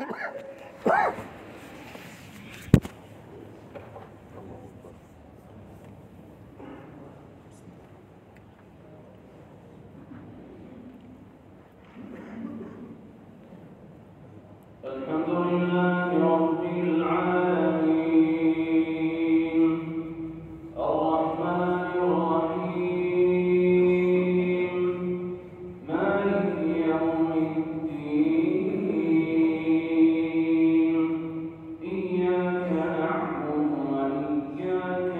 الحمد لله رب العالمين الرحمن الرحيم مالك يوم الدين إياك نعبد وإياك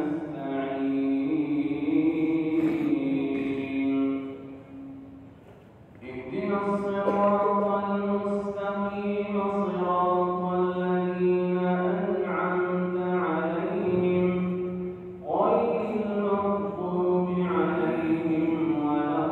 نستعين اهدنا الصراط المستقيم صراط الذين أنعمت عليهم غير المغضوب عليهم ولا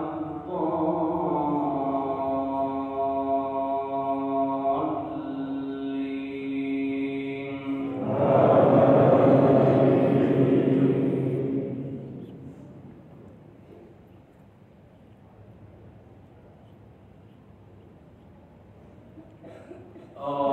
الضالين.